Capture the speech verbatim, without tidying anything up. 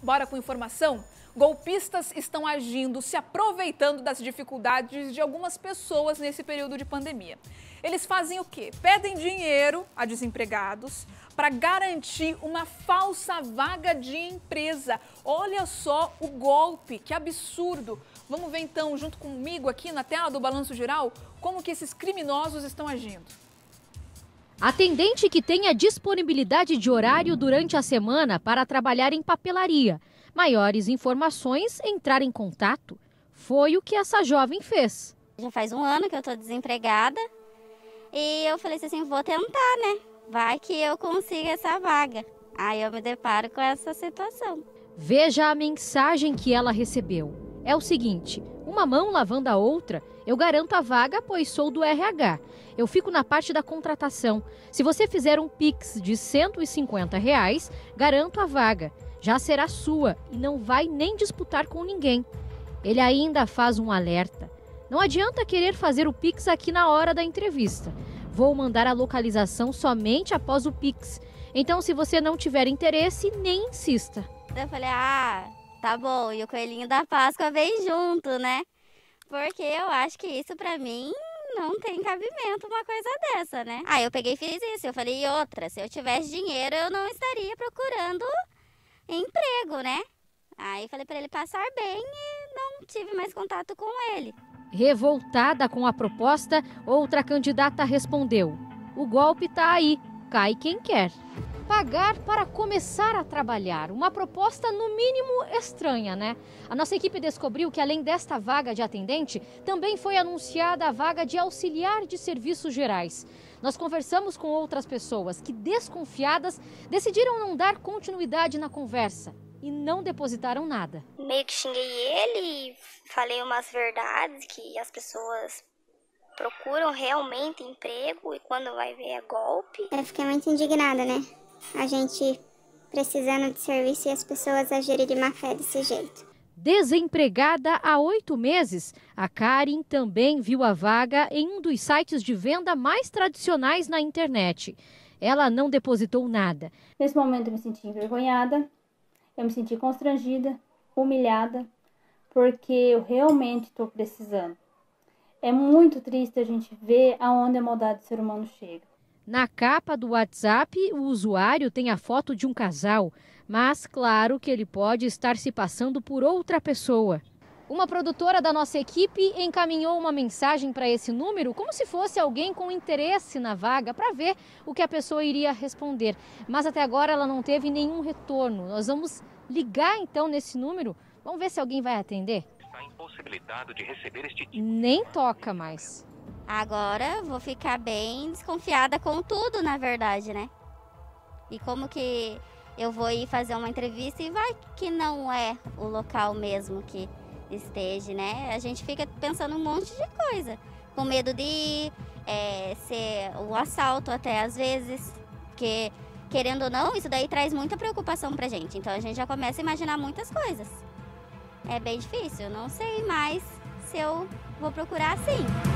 Bora com informação? Golpistas estão agindo, se aproveitando das dificuldades de algumas pessoas nesse período de pandemia. Eles fazem o quê? Pedem dinheiro a desempregados para garantir uma falsa vaga de empresa. Olha só o golpe, que absurdo! Vamos ver então, junto comigo aqui na tela do Balanço Geral, como que esses criminosos estão agindo. Atendente que tenha disponibilidade de horário durante a semana para trabalhar em papelaria. Maiores informações, entrar em contato. Foi o que essa jovem fez. Já faz um ano que eu estou desempregada e eu falei assim, vou tentar, né? Vai que eu consiga essa vaga. Aí eu me deparo com essa situação. Veja a mensagem que ela recebeu. É o seguinte, uma mão lavando a outra, eu garanto a vaga, pois sou do R H. Eu fico na parte da contratação. Se você fizer um Pix de cento e cinquenta reais, garanto a vaga. Já será sua e não vai nem disputar com ninguém. Ele ainda faz um alerta. Não adianta querer fazer o Pix aqui na hora da entrevista. Vou mandar a localização somente após o Pix. Então, se você não tiver interesse, nem insista. Eu falei, ah, tá bom. E o coelhinho da Páscoa veio junto, né? Porque eu acho que isso pra mim não tem cabimento, uma coisa dessa, né? Aí eu peguei e fiz isso. Eu falei, e outra, se eu tivesse dinheiro, eu não estaria procurando emprego, né? Aí falei pra ele passar bem e não tive mais contato com ele. Revoltada com a proposta, outra candidata respondeu: o golpe tá aí, cai quem quer. Pagar para começar a trabalhar, uma proposta no mínimo estranha, né? A nossa equipe descobriu que além desta vaga de atendente, também foi anunciada a vaga de auxiliar de serviços gerais. Nós conversamos com outras pessoas que, desconfiadas, decidiram não dar continuidade na conversa e não depositaram nada. Meio que xinguei ele e falei umas verdades que as pessoas procuram realmente emprego e quando vai ver é golpe. Eu fiquei muito indignada, né? A gente precisando de serviço e as pessoas agirem de má fé desse jeito. Desempregada há oito meses, a Karen também viu a vaga em um dos sites de venda mais tradicionais na internet. Ela não depositou nada. Nesse momento eu me senti envergonhada, eu me senti constrangida, humilhada, porque eu realmente estou precisando. É muito triste a gente ver aonde a maldade do ser humano chega. Na capa do WhatsApp, o usuário tem a foto de um casal, mas claro que ele pode estar se passando por outra pessoa. Uma produtora da nossa equipe encaminhou uma mensagem para esse número como se fosse alguém com interesse na vaga para ver o que a pessoa iria responder. Mas até agora ela não teve nenhum retorno. Nós vamos ligar então nesse número, vamos ver se alguém vai atender. Está impossibilitado de receber este tipo. Nem toca mais. Agora vou ficar bem desconfiada com tudo, na verdade, né? E como que eu vou ir fazer uma entrevista e vai que não é o local mesmo que esteja, né? A gente fica pensando um monte de coisa. Com medo de é, ser um assalto até às vezes. Porque, querendo ou não, isso daí traz muita preocupação pra gente. Então a gente já começa a imaginar muitas coisas. É bem difícil, eu não sei mais se eu vou procurar assim.